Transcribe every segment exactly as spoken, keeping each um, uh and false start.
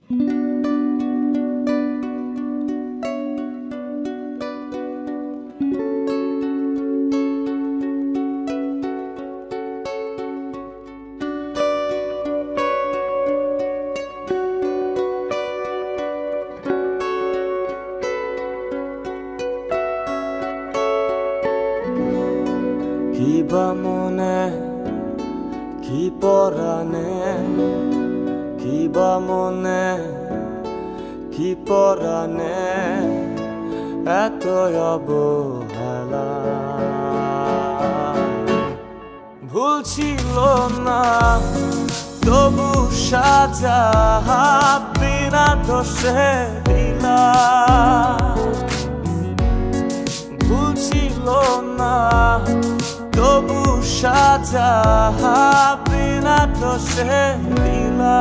কিবা মনে কি পরানে কিবা মনে কি পরানে এত অবহেলা ভুল ছিল না তবু সাজা বিনা দোষে দিলা ভুল ছিল না তবু সাজা বিনা দোষে দিলা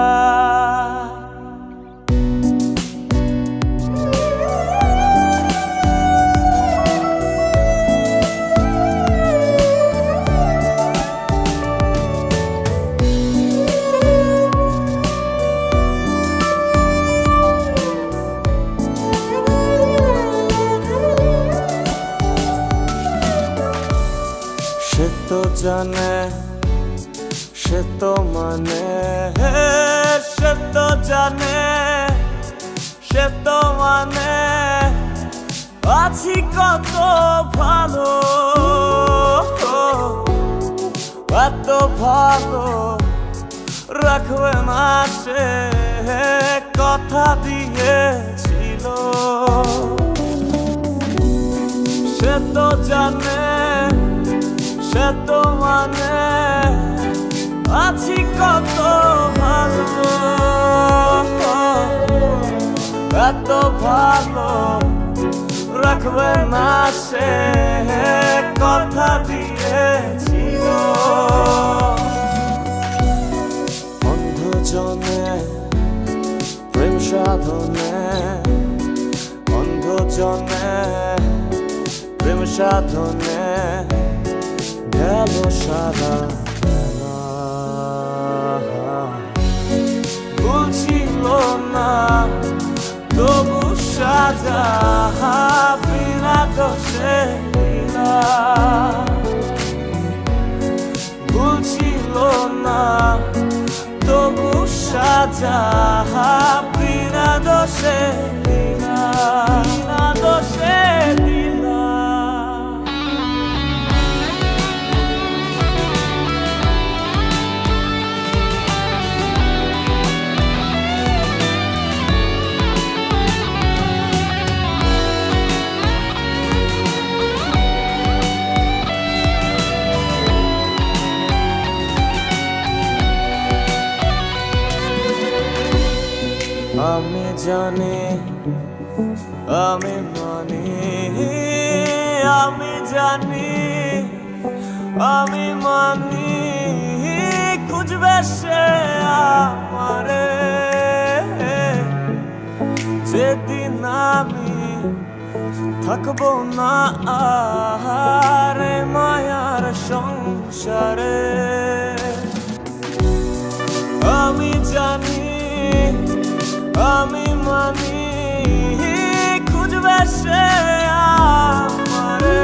সে তো জানে সে তো মানে সে তো জানে সে তো মানে আছি কত ভালো এত ভালো রাখবে না সে কথা দিয়েছিল সে তো জানে সে তো মানে আছি কত ভালো এত ভালো রাখবে না সে কথা দিয়েছিল অন্ধজনে প্রেম সাধনে অন্ধজনে প্রেম সাধনে গেল সারা বেলা ভুল ছিল না তবু সাজা বিনা দোষে দিলা ভুল ছিল না তবু সাজা বিনা দোষে দিলা বিনা দোষে দিলা আমি জানি আমি মানি আমি জানি আমি মানি খুঁজবে সে আমারে যেদিন আমি থাকবো না আর মায়ার সংসারে আমি জানি আমি মানি খুঁজবে সে আমারে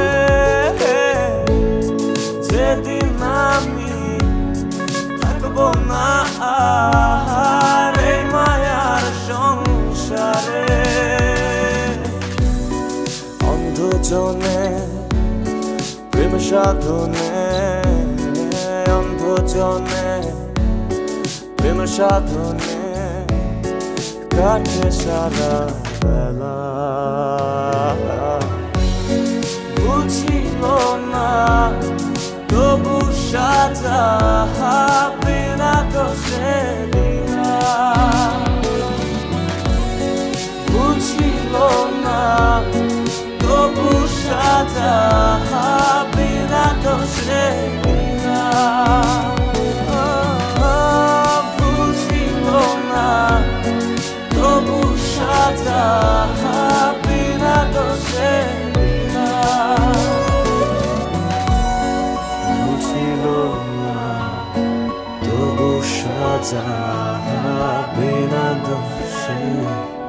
যেদিন আমি থাকবো না আর মায়ার সংসারে অন্ধজনে প্রেম সাধনে অন্ধজনে প্রেম সাধনে কাটে সারা বেলা ভুল ছিল না তবু সাজা বিনা দোষে দিলা ভুল ছিল না তবু সাজা বিনা দোষে দিলা ভুল ছিল না তবু সাজা বিনা দোষে দিলা ছিল না তবু সাজা বিনা দোষে দোষে